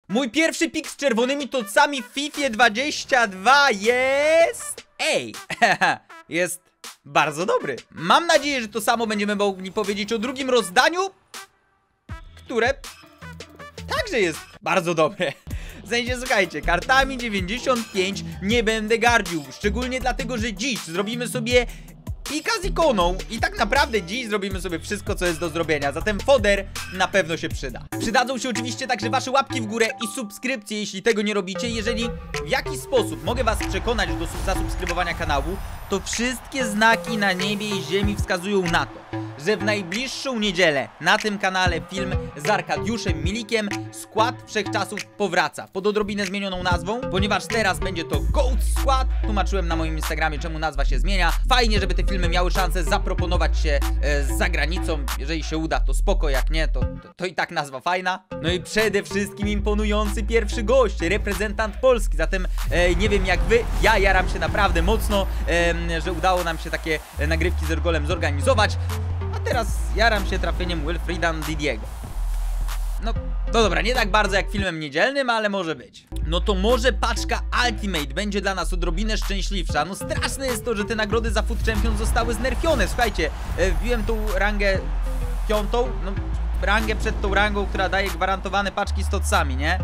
Mój pierwszy pik z czerwonymi tocami w FIFA 22 jest... Ej, jest bardzo dobry. Mam nadzieję, że to samo będziemy mogli powiedzieć o drugim rozdaniu, które także jest bardzo dobre. W sensie, słuchajcie, kartami 95 nie będę gardził. Szczególnie dlatego, że dziś zrobimy sobie pika z ikoną i tak naprawdę dziś zrobimy sobie wszystko, co jest do zrobienia. Zatem foder na pewno się przyda. Przydadzą się oczywiście także wasze łapki w górę i subskrypcje, jeśli tego nie robicie. Jeżeli w jakiś sposób mogę was przekonać do zasubskrybowania kanału, to wszystkie znaki na niebie i ziemi wskazują na to, że w najbliższą niedzielę na tym kanale film z Arkadiuszem Milikiem Skład Wszechczasów powraca pod odrobinę zmienioną nazwą, ponieważ teraz będzie to Goat Skład. Tłumaczyłem na moim Instagramie, czemu nazwa się zmienia. Fajnie, żeby te filmy miały szansę zaproponować się za granicą. Jeżeli się uda, to spoko, jak nie, to i tak nazwa fajna. No i przede wszystkim imponujący pierwszy gość, reprezentant Polski. Zatem nie wiem jak wy, ja jaram się naprawdę mocno, że udało nam się takie nagrywki z Ergolem zorganizować. A teraz jaram się trafieniem Wilfrida Ndidiego. No dobra, nie tak bardzo jak filmem niedzielnym, ale może być. No to może paczka Ultimate będzie dla nas odrobinę szczęśliwsza. No straszne jest to, że te nagrody za Food Champion zostały znerfione. Słuchajcie, wbiłem tą rangę 5, no rangę przed tą rangą, która daje gwarantowane paczki z totsami, nie?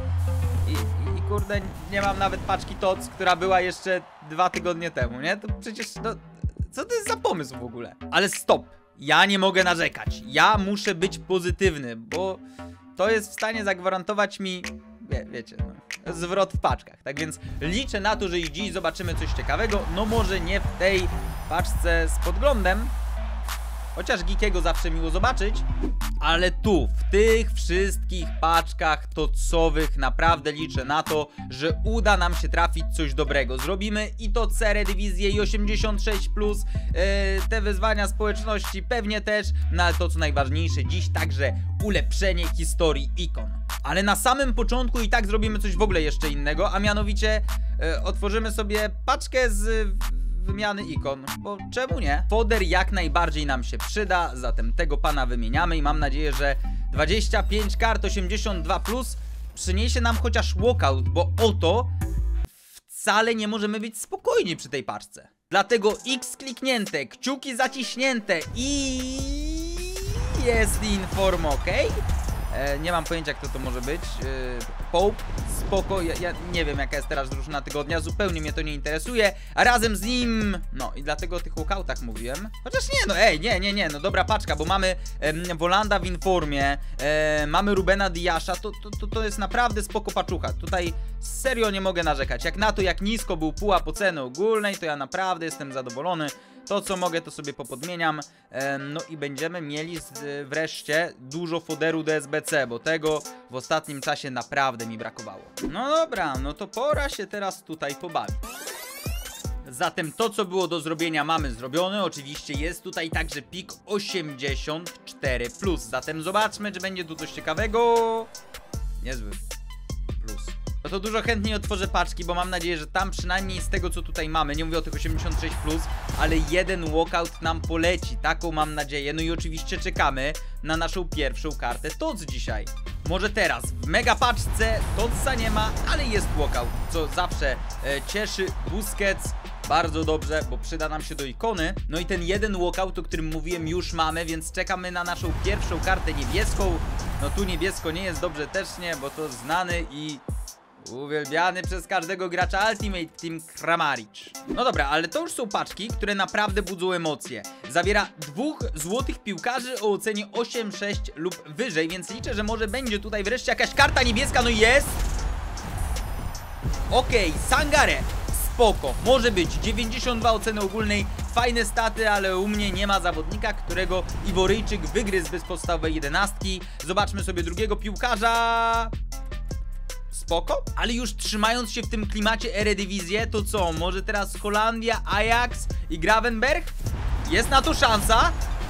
I kurde, nie mam nawet paczki tots, która była jeszcze 2 tygodnie temu, nie? To przecież, no, co to jest za pomysł w ogóle? Ale stop, ja nie mogę narzekać. Ja muszę być pozytywny, bo to jest w stanie zagwarantować mi, wiecie, no, zwrot w paczkach. Tak więc liczę na to, że i dziś zobaczymy coś ciekawego. No może nie w tej paczce z podglądem, chociaż Geekiego zawsze miło zobaczyć, ale tu, w tych wszystkich paczkach totsowych naprawdę liczę na to, że uda nam się trafić coś dobrego. Zrobimy i to Eredivisie i 86+, te wyzwania społeczności pewnie też, no ale to co najważniejsze dziś także ulepszenie historii ikon. Ale na samym początku i tak zrobimy coś w ogóle jeszcze innego, a mianowicie otworzymy sobie paczkę z wymiany ikon, bo czemu nie? Foder jak najbardziej nam się przyda, zatem tego pana wymieniamy i mam nadzieję, że 25 kart 82+ przyniesie nam chociaż walkout, bo oto wcale nie możemy być spokojni przy tej paczce. Dlatego X kliknięte, kciuki zaciśnięte i jest inform, ok? Nie mam pojęcia, kto to może być. Pope, spoko, ja nie wiem jaka jest teraz drużyna tygodnia, zupełnie mnie to nie interesuje, a razem z nim, no i dlatego o tych walkoutach mówiłem. Chociaż nie, no ej, nie, no dobra paczka, bo mamy Volanda w informie, mamy Rubena Diasza, to jest naprawdę spoko paczucha. Tutaj serio nie mogę narzekać, jak na to jak nisko był pułap oceny ogólnej, to ja naprawdę jestem zadowolony. To co mogę to sobie popodmieniam. No i będziemy mieli wreszcie dużo foderu DSBC, bo tego w ostatnim czasie naprawdę mi brakowało. No dobra, no to pora się teraz tutaj pobawić. Zatem to co było do zrobienia mamy zrobione. Oczywiście jest tutaj także pik 84+. Zatem zobaczmy, czy będzie tu coś ciekawego. Niezły plus. No to dużo chętniej otworzę paczki, bo mam nadzieję, że tam przynajmniej z tego co tutaj mamy, nie mówię o tych 86+, ale jeden walkout nam poleci, taką mam nadzieję. No i oczywiście czekamy na naszą pierwszą kartę TOTS dzisiaj. Może teraz w mega paczce TOTSa nie ma, ale jest walkout, co zawsze cieszy. Busquets, bardzo dobrze, bo przyda nam się do ikony. No i ten jeden walkout, o którym mówiłem, już mamy, więc czekamy na naszą pierwszą kartę niebieską. No tu niebiesko nie jest dobrze też nie, bo to znany i uwielbiany przez każdego gracza Ultimate Team Kramaric. No dobra, ale to już są paczki, które naprawdę budzą emocje. Zawiera 2 złotych piłkarzy o ocenie 8,6 lub wyżej, więc liczę, że może będzie tutaj wreszcie jakaś karta niebieska. No i jest! Okej, Sangare. Spoko, może być 92 oceny ogólnej, fajne staty, ale u mnie nie ma zawodnika, którego Iworyjczyk wygryzłby z podstawowej 11. Zobaczmy sobie drugiego piłkarza. Spoko, ale już trzymając się w tym klimacie Eredivisie, to co? Może teraz Holandia, Ajax i Gravenberch? Jest na to szansa.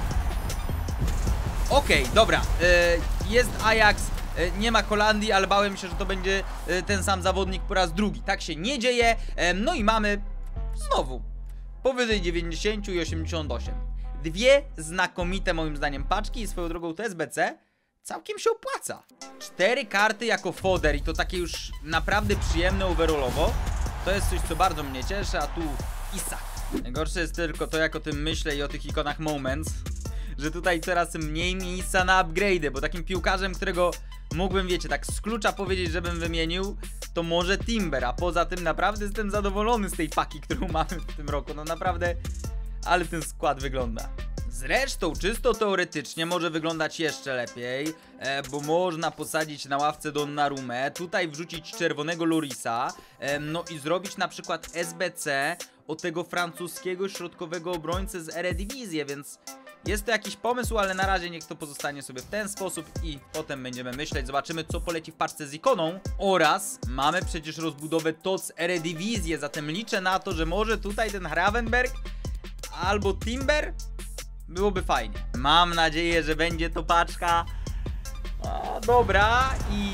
Okej, dobra, jest Ajax, nie ma Holandii, ale bałem się, że to będzie ten sam zawodnik po raz drugi. Tak się nie dzieje, no i mamy znowu powyżej 90 i 88. Dwie znakomite moim zdaniem paczki i swoją drogą to SBC. całkiem się opłaca. 4 karty jako foder i to takie już naprawdę przyjemne overallowo. To jest coś, co bardzo mnie cieszy, a tu Isak. Najgorsze jest tylko to, jak o tym myślę i o tych ikonach Moments, że tutaj coraz mniej miejsca na upgrade'y, bo takim piłkarzem, którego mógłbym, wiecie, tak z klucza powiedzieć, żebym wymienił, to może Timber, a poza tym naprawdę jestem zadowolony z tej paki, którą mamy w tym roku, no naprawdę, ale ten skład wygląda. Zresztą czysto teoretycznie może wyglądać jeszcze lepiej, bo można posadzić na ławce Donnarumę, tutaj wrzucić czerwonego Lorisa, no i zrobić na przykład SBC od tego francuskiego środkowego obrońcy z Eredivisie, więc jest to jakiś pomysł, ale na razie niech to pozostanie sobie w ten sposób i potem będziemy myśleć, zobaczymy, co poleci w paczce z ikoną. Oraz mamy przecież rozbudowę TOTS Eredivisie, zatem liczę na to, że może tutaj ten Gravenberch albo Timber byłoby fajnie. Mam nadzieję, że będzie to paczka dobra i...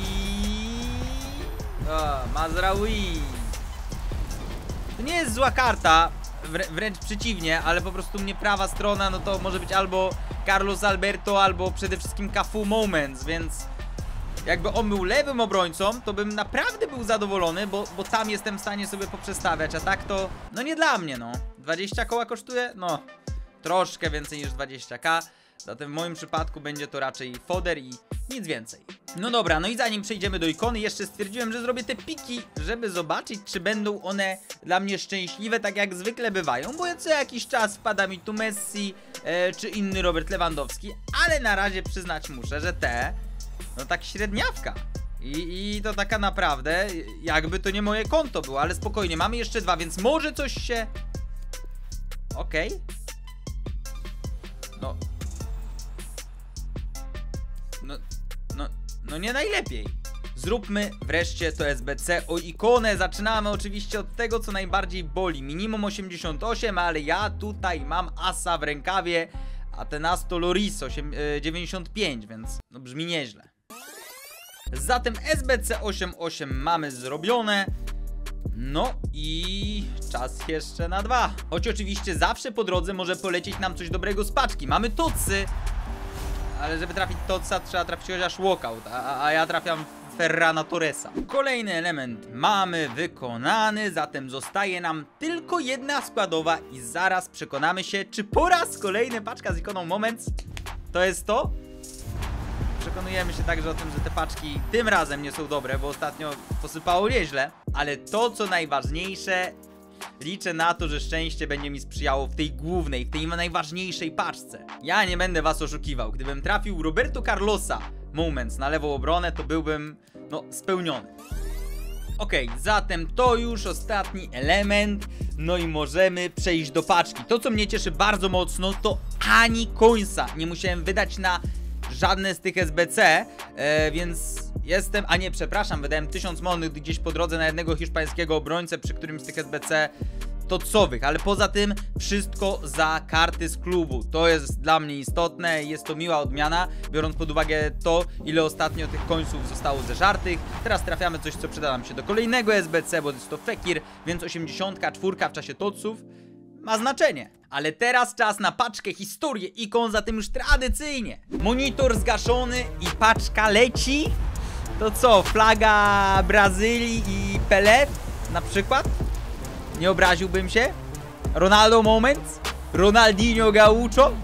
Mazraoui. To nie jest zła karta, wręcz przeciwnie, ale po prostu mnie prawa strona, no to może być albo Carlos Alberto, albo przede wszystkim Cafu Moments, więc jakby on był lewym obrońcą, to bym naprawdę był zadowolony, bo tam jestem w stanie sobie poprzestawiać, a tak to, no nie dla mnie, no. 20 koła kosztuje? No, troszkę więcej niż 20k, zatem w moim przypadku będzie to raczej foder i nic więcej. No dobra, no i zanim przejdziemy do ikony, jeszcze stwierdziłem, że zrobię te piki, żeby zobaczyć, czy będą one dla mnie szczęśliwe, tak jak zwykle bywają, bo co jakiś czas wpada mi tu Messi, czy inny Robert Lewandowski, ale na razie przyznać muszę, że te, no tak średniawka. I to taka naprawdę, jakby to nie moje konto było, ale spokojnie, mamy jeszcze 2, więc może coś się... Okej. No nie najlepiej. Zróbmy wreszcie to SBC o ikonę. Zaczynamy oczywiście od tego, co najbardziej boli. Minimum 88, ale ja tutaj mam asa w rękawie, a ten as to Loris 95, więc no brzmi nieźle. Zatem SBC 88 mamy zrobione. No i czas jeszcze na 2. Choć oczywiście zawsze po drodze może polecieć nam coś dobrego z paczki. Mamy tocy, ale żeby trafić totsa, trzeba trafić chociaż walkout, a ja trafiam Ferrana Torresa. Kolejny element mamy wykonany, zatem zostaje nam tylko jedna składowa i zaraz przekonamy się, czy po raz kolejny paczka z ikoną Moments to jest to? Przekonujemy się także o tym, że te paczki tym razem nie są dobre, bo ostatnio posypało nieźle, ale to, co najważniejsze, liczę na to, że szczęście będzie mi sprzyjało w tej głównej, w tej najważniejszej paczce. Ja nie będę was oszukiwał, gdybym trafił Roberto Carlosa Moments na lewą obronę, to byłbym, no, spełniony. Okej, zatem to już ostatni element, no i możemy przejść do paczki. To, co mnie cieszy bardzo mocno, to ani końca nie musiałem wydać na żadne z tych SBC, więc jestem, a nie, przepraszam, wydałem 1000 monet gdzieś po drodze na jednego hiszpańskiego obrońcę przy którymś z tych SBC tocowych, ale poza tym wszystko za karty z klubu. To jest dla mnie istotne i jest to miła odmiana, biorąc pod uwagę to, ile ostatnio tych końców zostało zeżartych. Teraz trafiamy coś, co przyda nam się do kolejnego SBC, bo jest to Fekir, więc 84 w czasie toców ma znaczenie. Ale teraz czas na paczkę historię ikon, zatem już tradycyjnie. Monitor zgaszony i paczka leci. To co, flaga Brazylii i Pelé na przykład? Nie obraziłbym się. Ronaldo Moments, Ronaldinho Gaucho.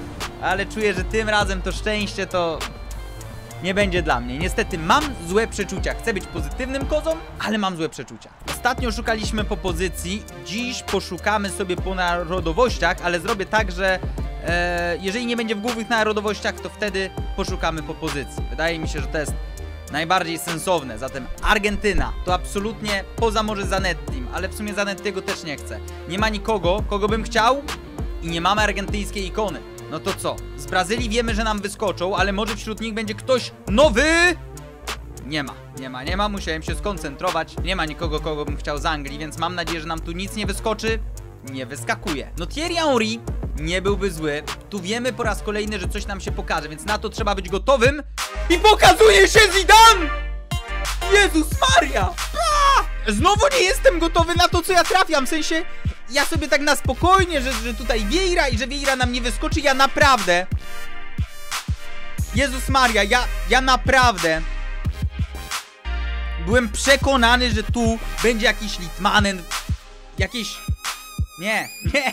Ale czuję, że tym razem to szczęście to nie będzie dla mnie. Niestety mam złe przeczucia. Chcę być pozytywnym kozą, ale mam złe przeczucia. Ostatnio szukaliśmy po pozycji. Dziś poszukamy sobie po narodowościach, ale zrobię tak, że jeżeli nie będzie w głównych narodowościach, to wtedy poszukamy po pozycji. Wydaje mi się, że to jest najbardziej sensowne. Zatem Argentyna to absolutnie poza może Zanettim, ale w sumie Zanettiego też nie chcę. Nie ma nikogo, kogo bym chciał i nie mamy argentyńskiej ikony. No to co? Z Brazylii wiemy, że nam wyskoczą, ale może wśród nich będzie ktoś nowy? Nie ma, musiałem się skoncentrować. Nie ma nikogo, kogo bym chciał z Anglii, więc mam nadzieję, że nam tu nic nie wyskoczy. Nie wyskakuje. No Thierry Henry nie byłby zły. Tu wiemy po raz kolejny, że coś nam się pokaże, więc na to trzeba być gotowym. I pokazuje się Zidane! Jezus Maria! Znowu nie jestem gotowy na to, co ja trafiam, w sensie ja sobie tak na spokojnie, że tutaj Vieira i że Vieira nam nie wyskoczy, ja naprawdę Jezus Maria, ja naprawdę byłem przekonany, że tu będzie jakiś Litmanen. Jakieś... Nie.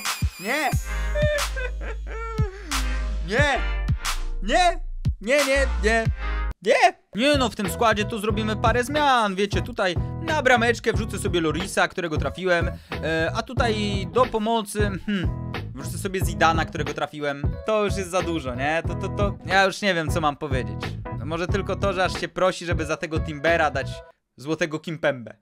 Nie no, w tym składzie tu zrobimy parę zmian. Wiecie, tutaj na brameczkę wrzucę sobie Lorisa, którego trafiłem, a tutaj do pomocy wrzucę sobie Zidana, którego trafiłem. To już jest za dużo, nie? To ja już nie wiem, co mam powiedzieć. Może tylko to, że aż się prosi, żeby za tego Timbera dać złotego Kimpembę.